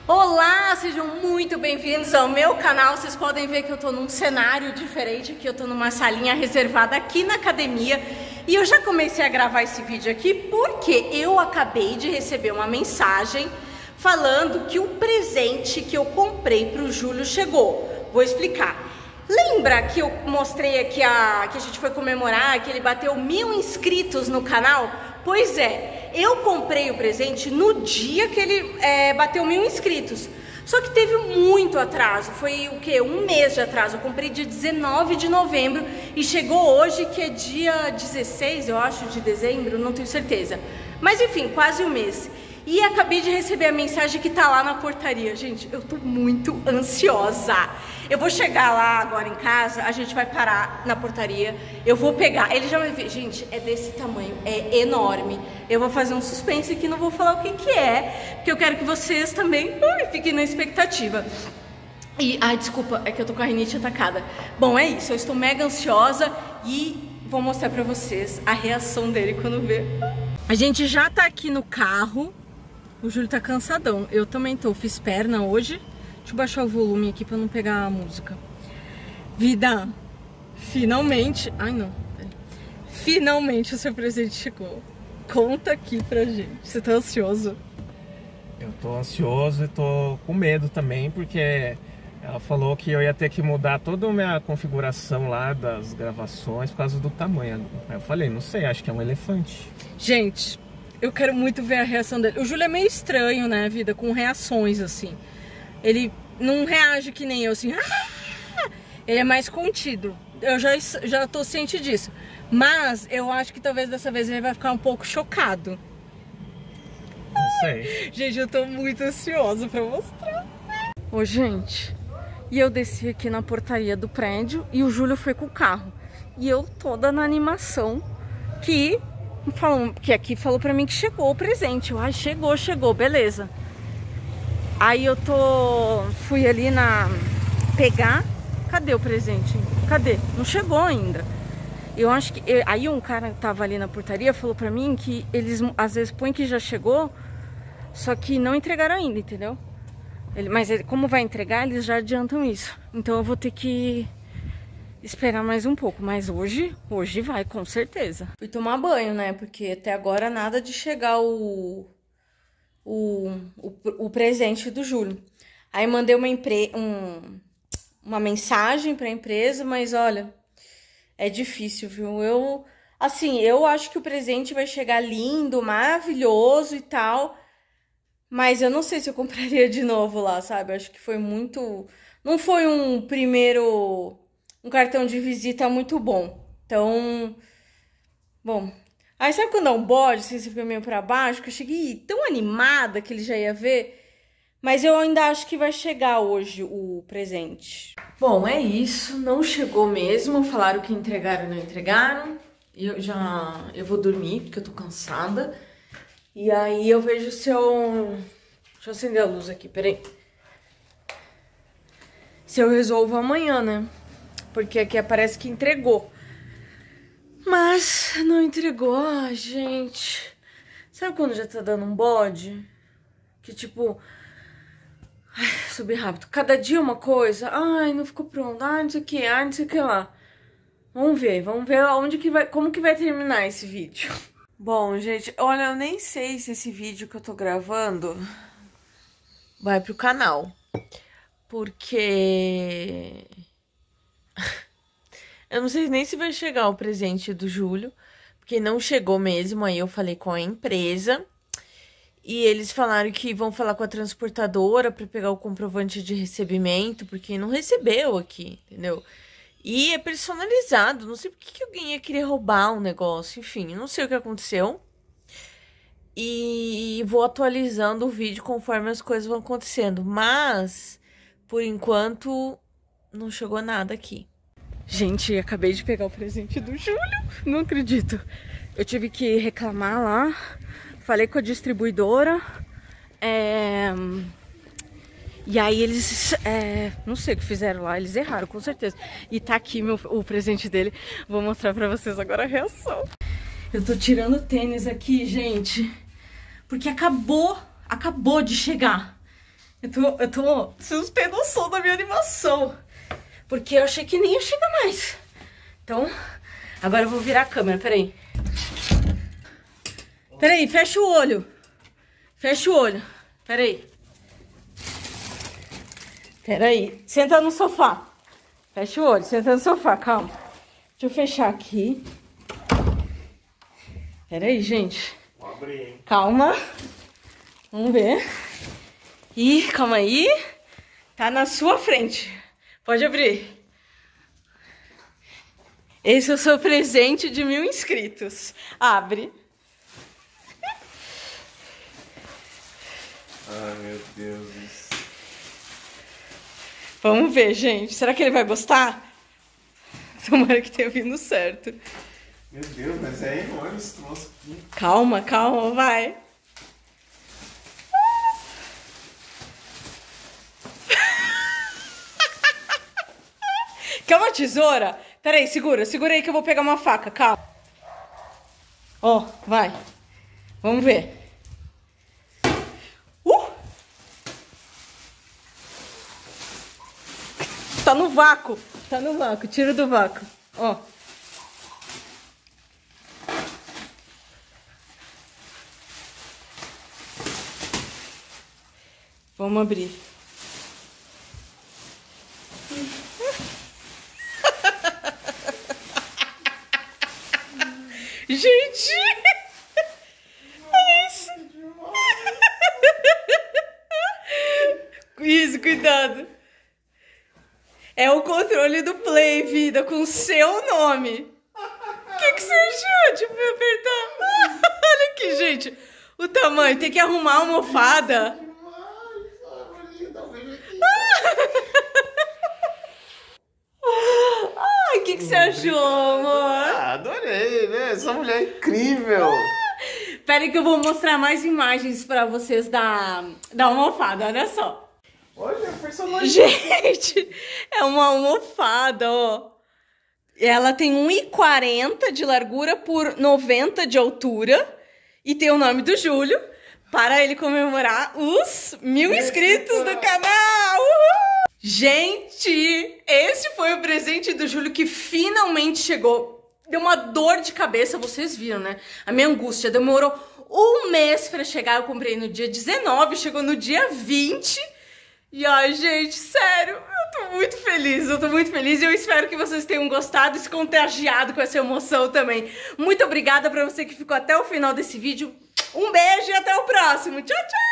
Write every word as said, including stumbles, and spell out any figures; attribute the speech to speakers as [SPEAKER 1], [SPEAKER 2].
[SPEAKER 1] Olá, sejam muito bem-vindos ao meu canal. Vocês podem ver que eu tô num cenário diferente aqui, eu tô numa salinha reservada aqui na academia. E eu já comecei a gravar esse vídeo aqui porque eu acabei de receber uma mensagem falando que o presente que eu comprei pro Júlio chegou. Vou explicar. Lembra que eu mostrei aqui a, que a gente foi comemorar, que ele bateu mil inscritos no canal? Pois é, eu comprei o presente no dia que ele é, bateu mil inscritos. Só que teve muito atraso, foi o que? Um mês de atraso. Eu comprei dia dezenove de novembro e chegou hoje, que é dia dezesseis, eu acho, de dezembro, não tenho certeza. Mas enfim, quase um mês. E acabei de receber a mensagem que tá lá na portaria. Gente, eu tô muito ansiosa. Eu vou chegar lá agora em casa, a gente vai parar na portaria, eu vou pegar, ele já vai ver, gente, é desse tamanho, é enorme. Eu vou fazer um suspense aqui, não vou falar o que que é, porque eu quero que vocês também ui, fiquem na expectativa. E, ai, desculpa, é que eu tô com a rinite atacada. Bom, é isso, eu estou mega ansiosa e vou mostrar pra vocês a reação dele quando vê. A gente já tá aqui no carro, o Júlio tá cansadão, eu também tô, fiz perna hoje. Deixa eu baixar o volume aqui pra não pegar a música. Vida, finalmente... Ai, não. Finalmente o seu presente chegou. Conta aqui pra gente. Você tá ansioso?
[SPEAKER 2] Eu tô ansioso e tô com medo também, porque ela falou que eu ia ter que mudar toda a minha configuração lá das gravações por causa do tamanho. Aí eu falei, não sei, acho que é um elefante.
[SPEAKER 1] Gente, eu quero muito ver a reação dele. O Júlio é meio estranho, né, Vida? Com reações, assim. Ele não reage que nem eu, assim. Ele é mais contido. Eu já, já tô ciente disso. Mas eu acho que talvez dessa vez ele vai ficar um pouco chocado.
[SPEAKER 2] Não sei.
[SPEAKER 1] Gente, eu tô muito ansiosa pra mostrar. Ô, gente. E eu desci aqui na portaria do prédio e o Júlio foi com o carro. E eu toda na animação que, falou, que aqui falou pra mim que chegou o presente. Eu, ai, chegou, chegou, beleza. Aí eu tô... Fui ali na... Pegar... Cadê o presente? Cadê? Não chegou ainda. Eu acho que... Aí um cara que tava ali na portaria falou pra mim que eles às vezes põem que já chegou, só que não entregaram ainda, entendeu? Ele... Mas ele... como vai entregar, eles já adiantam isso. Então eu vou ter que esperar mais um pouco. Mas hoje, hoje vai, com certeza. Fui tomar banho, né? Porque até agora nada de chegar o... O, o, o presente do Júlio. Aí mandei uma, empre... um, uma mensagem pra empresa, mas olha, é difícil, viu? Eu, assim, eu acho que o presente vai chegar lindo, maravilhoso e tal, mas eu não sei se eu compraria de novo lá, sabe? Eu acho que foi muito... Não foi um primeiro... Um cartão de visita muito bom. Então, bom... Aí sabe quando dá um bode, assim, você fica meio pra baixo, que eu cheguei tão animada que ele já ia ver, mas eu ainda acho que vai chegar hoje o presente. Bom, é isso, não chegou mesmo, falaram que entregaram e não entregaram, eu já, eu vou dormir porque eu tô cansada, e aí eu vejo se eu, deixa eu acender a luz aqui, peraí, se eu resolvo amanhã, né, porque aqui parece que entregou. Mas não entregou, ah, gente. Sabe quando já tá dando um bode? Que tipo... Ai, subi rápido. Cada dia uma coisa. Ai, não ficou pronto. Ai, não sei o que. Ai, não sei o que lá. Vamos ver. Vamos ver onde que vai... Como que vai terminar esse vídeo. Bom, gente, olha, eu nem sei se esse vídeo que eu tô gravando vai pro canal. Porque... Eu não sei nem se vai chegar o presente do Júlio, porque não chegou mesmo. Aí eu falei com a empresa e eles falaram que vão falar com a transportadora para pegar o comprovante de recebimento, porque não recebeu aqui, entendeu? E é personalizado, não sei por que alguém ia querer roubar um negócio, enfim, não sei o que aconteceu. E vou atualizando o vídeo conforme as coisas vão acontecendo, mas por enquanto não chegou nada aqui. Gente, acabei de pegar o presente do Júlio, não acredito. Eu tive que reclamar lá, falei com a distribuidora, é... e aí eles, é... não sei o que fizeram lá, eles erraram, com certeza. E tá aqui meu, o presente dele, vou mostrar pra vocês agora a reação. Eu tô tirando tênis aqui, gente, porque acabou, acabou de chegar. Eu tô, eu tô, vocês têm noção da minha animação. Porque eu achei que nem ia chegar mais. Então, agora eu vou virar a câmera, peraí. Peraí, fecha o olho. Fecha o olho, peraí. Peraí, senta no sofá. Fecha o olho, senta no sofá, calma. Deixa eu fechar aqui. Peraí, gente.
[SPEAKER 2] Vou abrir, hein?
[SPEAKER 1] Calma. Vamos ver. Ih, calma aí. Tá na sua frente. Pode abrir. Esse é o seu presente de mil inscritos. Abre.
[SPEAKER 2] Ai, meu Deus.
[SPEAKER 1] Vamos ver, gente. Será que ele vai gostar? Tomara que tenha vindo certo.
[SPEAKER 2] Meu Deus, mas é enorme esse troço aqui.
[SPEAKER 1] Calma, calma, vai. Quer uma tesoura? Peraí, segura, segura aí que eu vou pegar uma faca, calma. Ó, vai. Vamos ver. Uh! Tá no vácuo, tá no vácuo, tira do vácuo. Ó. Vamos abrir. Gente! Olha isso! Isso, cuidado! É o controle do Play, vida, com o seu nome. O que, que você achou? Deixa eu apertar. Olha aqui, gente. O tamanho. Tem que arrumar a almofada. Ai, o que, que você achou, amor?
[SPEAKER 2] Ah, adorei, né? Essa mulher é incrível.
[SPEAKER 1] Pera aí que eu vou mostrar mais imagens pra vocês da, da almofada, olha só.
[SPEAKER 2] Olha, personagem.
[SPEAKER 1] Gente, é uma almofada, ó. Ela tem um e quarenta de largura por noventa de altura. E tem o nome do Júlio, para ele comemorar os mil inscritos do canal. Uhul! Gente, esse foi o presente do Júlio que finalmente chegou. Deu uma dor de cabeça, vocês viram, né? A minha angústia demorou um mês pra chegar. Eu comprei no dia dezenove, chegou no dia vinte. E ai, gente, sério, eu tô muito feliz, eu tô muito feliz e eu espero que vocês tenham gostado e se contagiado com essa emoção também. Muito obrigada pra você que ficou até o final desse vídeo. Um beijo e até o próximo. Tchau, tchau!